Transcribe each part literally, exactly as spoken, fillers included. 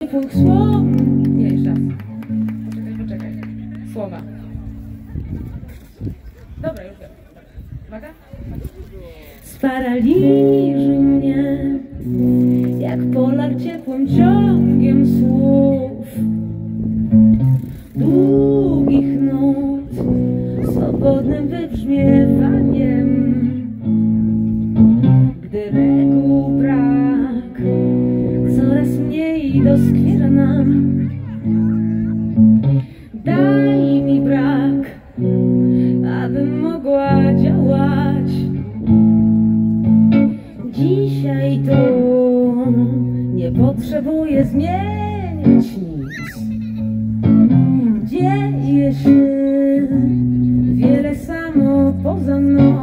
Twój słów... Nie, jeszcze raz. Poczekaj, poczekaj. Słowa. Dobra, już wiem. Uwaga. Sparaliżuj mnie, jak polar ciepłym ciągiem słów, długich nut, swobodnym wybrzmiewaniem. Gdy reguł brak coraz mniej doskwiera nam, daj mi brak, abym mogła działać. Dzisiaj tu nie potrzebuję zmienić nic. Dzieje się wiele samo poza mną,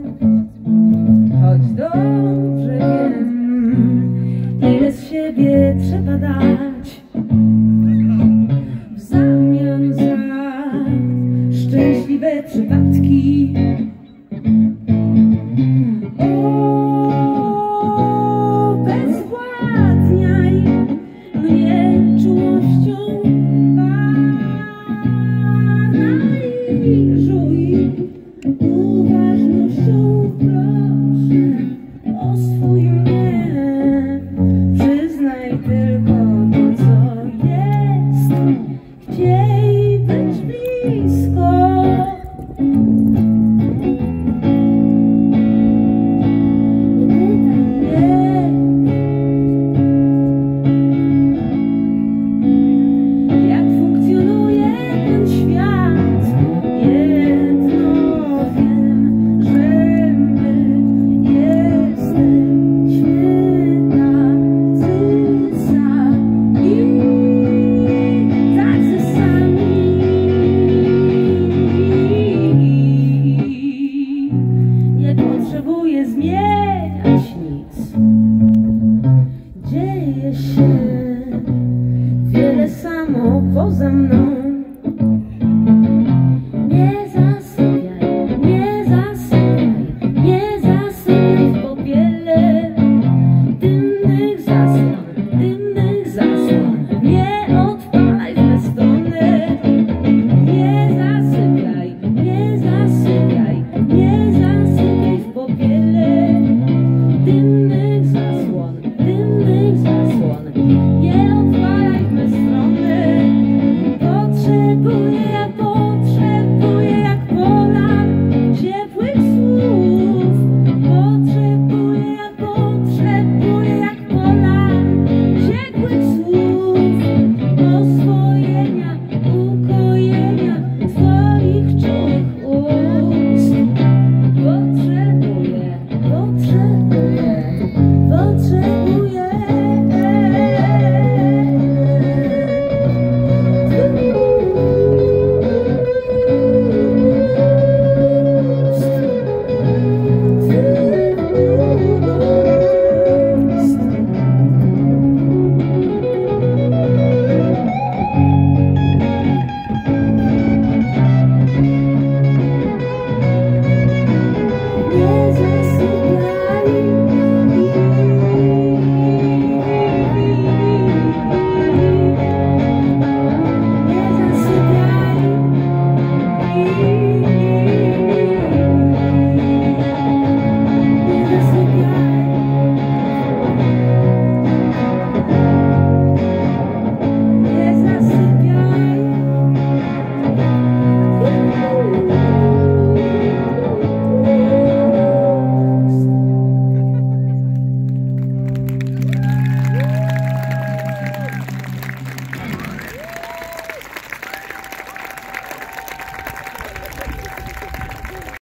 choć dobrze wiem, ile z siebie trzeba dać w zamian za szczęśliwe przypadki. Paraliżuj uważnością, proszę o swój mnie. Przyznaj tylko to, co jest. Chciej być blisko. Potrzebuję zmieniać nic. Dzieje się wiele samo poza mną.